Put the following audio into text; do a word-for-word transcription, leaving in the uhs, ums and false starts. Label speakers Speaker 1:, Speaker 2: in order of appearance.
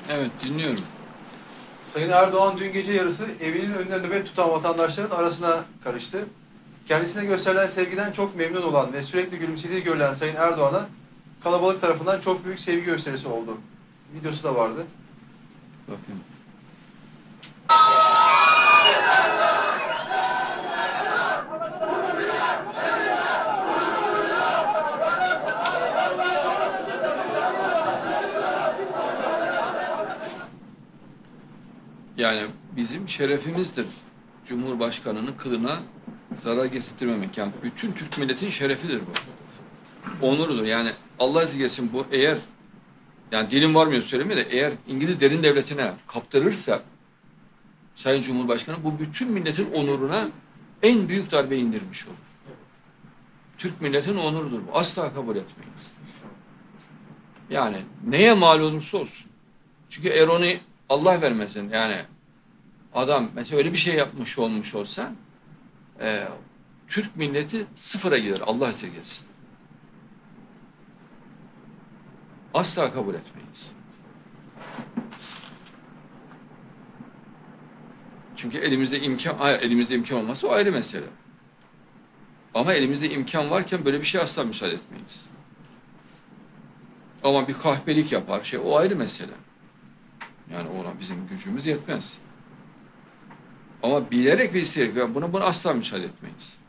Speaker 1: Evet, dinliyorum.
Speaker 2: Sayın Erdoğan dün gece yarısı evinin önünde nöbet tutan vatandaşların arasına karıştı. Kendisine gösterilen sevgiden çok memnun olan ve sürekli gülümsediği görülen Sayın Erdoğan'a kalabalık tarafından çok büyük sevgi gösterisi oldu. Videosu da vardı.
Speaker 1: Bakın. Yani bizim şerefimizdir. Cumhurbaşkanının kılına zarar getirtmemek. Yani bütün Türk milletin şerefidir bu. Onurudur. Yani Allah izin gelsin bu eğer yani dilim varmıyor söylemeye de eğer İngiliz derin devletine kaptırırsa Sayın Cumhurbaşkanı bu bütün milletin onuruna en büyük darbe indirmiş olur. Türk milletin onurudur bu. Asla kabul etmeyiz. Yani neye mal olursa olsun. Çünkü eğer onu Allah vermesin yani adam mesela öyle bir şey yapmış olmuş olsa e, Türk milleti sıfıra gider. Allah esirgesin. Asla kabul etmeyiz. Çünkü elimizde imkan, hayır, elimizde imkan olmazsa o ayrı mesele. Ama elimizde imkan varken böyle bir şey asla müsaade etmeyiz. Ama bir kahpelik yapar şey o ayrı mesele. Yani ona bizim gücümüz yetmez. Ama bilerek ve isteyerek yani buna, buna asla müsaade etmeyiz.